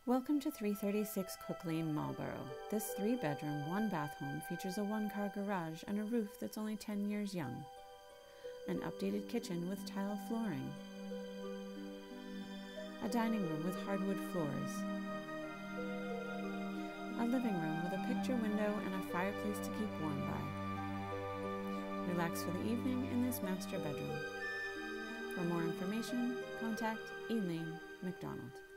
Welcome to 336 Cook Lane, Marlborough. This 3-bedroom, 1-bath home features a 1-car garage and a roof that's only 10 years young. An updated kitchen with tile flooring. A dining room with hardwood floors. A living room with a picture window and a fireplace to keep warm by. Relax for the evening in this master bedroom. For more information, contact Elaine, McDonald.